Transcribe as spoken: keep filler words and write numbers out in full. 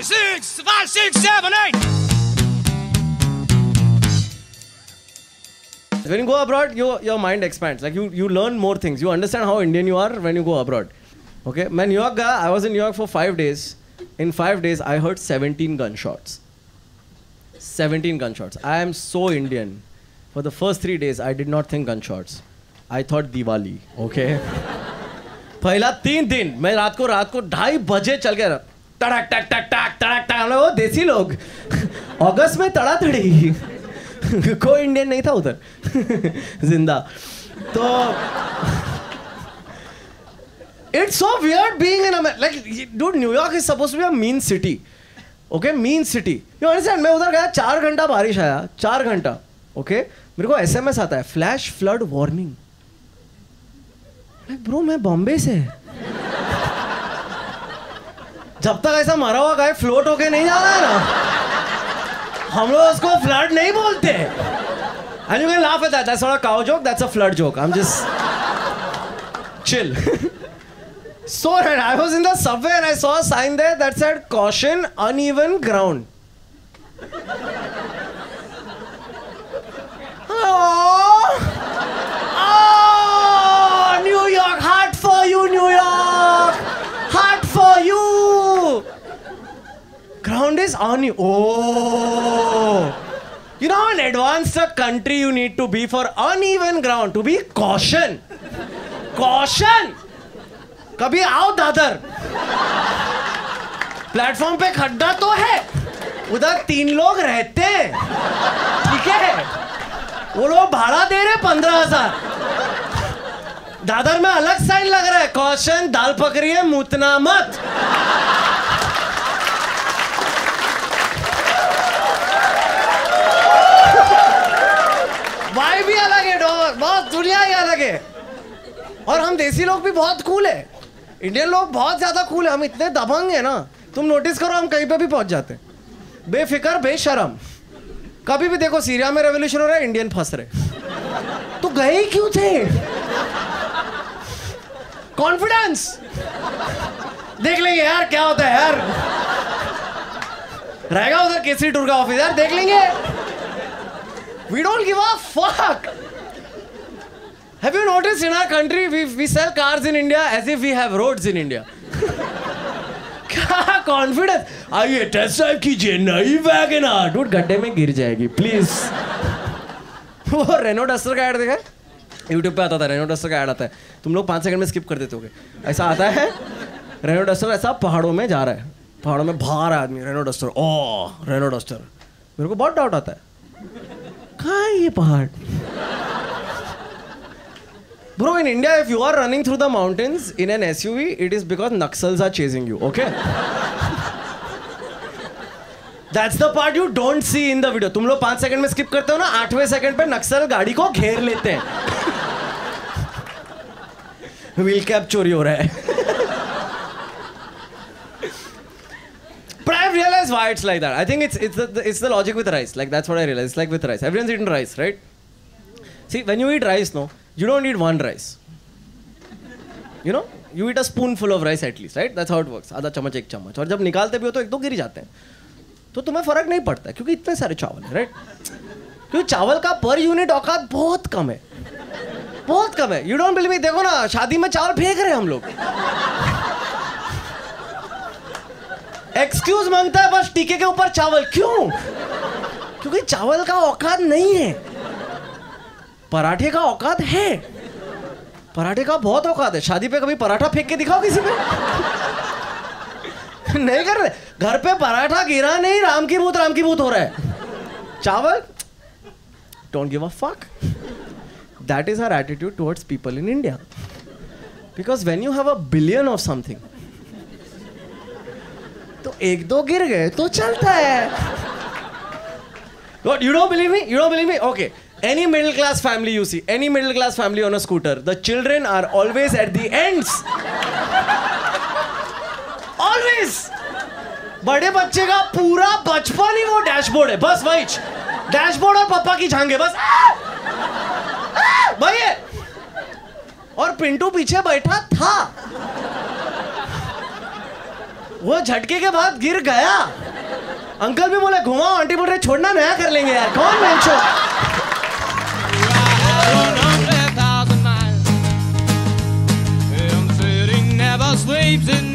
five, six, five, six, seven, eight. When you go abroad, your your mind expands. Like you you learn more things. You understand how Indian you are when you go abroad. Okay, मैं New York गया. I was in New York for five days. In five days, I heard seventeen gunshots. seventeen gunshots. I am so Indian. For the first three days, I did not think gunshots. I thought Diwali. Okay. पहला तीन दिन मैं रात को रात को ढाई बजे चल गया. तड़क टक टक टक तड़क टक. हम लोग देसी लोग. अगस्त में तड़ा तड़ी. कोई इंडियन नहीं था उधर जिंदा. तो it's so weird being in America. Like dude, New York is supposed to be a mean city. Okay, mean city. You understand? मैं उधर गया, चार घंटा बारिश आया, चार घंटा. Okay, मेरे को एसएमएस आता है, flash flood warning. Like bro, मैं बॉम्बे से. जब तक ऐसा मरा हुआ गाय फ्लोट होके नहीं जा रहा है ना, हम लोग उसको फ्लड नहीं बोलते. And you can laugh at that. That's not a cow joke. That's a flood joke. I'm just chill. So I was in the subway and I saw a sign there that said caution, uneven ground. Oh, oh, New York, hot for you, New York, hot for you. Ground is uneven. Oh. You know how an advanced country you need to be for uneven ground, to be caution. Caution. कभी आओ Dadar. Platform पे खड्डा तो है, उधर तीन लोग रहते हैं, ठीक है. वो लोग भाड़ा दे रहे पंद्रह हजार. दादर में अलग साइन लग रहा है, कॉशन, दाल पकड़ी है, मुतना मत. वाई भी अलग है, बहुत दुनिया ही अलग है. और हम देसी लोग भी बहुत कूल है. इंडियन लोग बहुत ज्यादा कूल है. हम इतने दबंग है ना, तुम नोटिस करो, हम कहीं पे भी पहुंच जाते हैं, बेफिक्र बेशरम. कभी भी देखो सीरिया में रेवोल्यूशन हो रहा है, इंडियन फंस रहे, तो गए क्यों थे? कॉन्फिडेंस. देख लेंगे यार क्या होता है यार, रहेगा उधर केसरी टूर का ऑफिस यार, देख लेंगे. We don't give a fuck. Have you noticed in our country we we sell cars in India as if we have roads in India. क्या confidence? आइए टेस्ट ड्राइव कीजिए नई वैगनआर. डूड गड्ढे में गिर जाएगी प्लीज. वो रेनो डस्टर का ऐड देखा है? यूट्यूब पे आता था, रेनो डस्टर का ऐड आता है. तुम लोग पाँच सेकंड में स्किप कर देते होगे. ऐसा आता है, रेनो डस्टर ऐसा पहाड़ों में जा रहा है, पहाड़ों में भाग रहा है आदमी, Renault Duster. Oh Renault Duster. मेरे को बहुत डाउट आता है, कहाँ है ये पहाड़? Bro, in India, if you are running through the mountains in an S U V, it is because Naxals are chasing you, okay? That's the part you don't see in the video. तुम लोग पाँच second में skip करते हो ना, आठवें second पे नक्सल गाड़ी को घेर लेते हैं. व्हील कैप चोरी हो रहा है. But I've realized why it's like that. I think it's it's the it's the logic with rice. Like that's what I realized. It's like with rice. Everyone's eaten rice, right? See, when you eat rice, no, you don't eat one rice. You know, you eat a spoonful of rice at least, right? That's how it works. आधा चम्मच एक चम्मच. और जब निकालते भी हो तो एक दो गिर जाते हैं. तो तुम्हें फर्क नहीं पड़ता है क्योंकि इतने सारे चावल हैं, right? क्योंकि चावल का पर यूनिट औकात बहुत कम है, बहुत कम है. You don't believe me? देखो ना, शादी में चावल फेंक रहे हैं हम लोग. एक्सक्यूज मांगता है बस टीके के ऊपर चावल. क्यों? क्योंकि चावल का औकात नहीं है. पराठे का औकात है, पराठे का बहुत औकात है. शादी पे कभी पराठा फेंक के दिखाओ किसी पे? नहीं कर रहे. घर पे पराठा गिरा नहीं, राम की भूत राम की भूत हो रहा है. चावल, don't give a fuck. That is our attitude towards people in India. Because when you have a billion of something, तो एक दो गिर गए तो चलता है. What, you don't believe me? You don't believe me? Okay. Any middle class family you see, any middle class family on a scooter, the children are always at the ends. Always. बड़े बच्चे का पूरा बचपन ही वो dashboard है, बस वही dashboard और पापा की झांगे, बस भाई है. और पिंटू पीछे बैठा था. वो झटके के बाद गिर गया. अंकल भी बोले घुमाओ, आंटी बोल रहे छोड़ना, नया कर लेंगे यार. कौन बेंचो? Sleeps in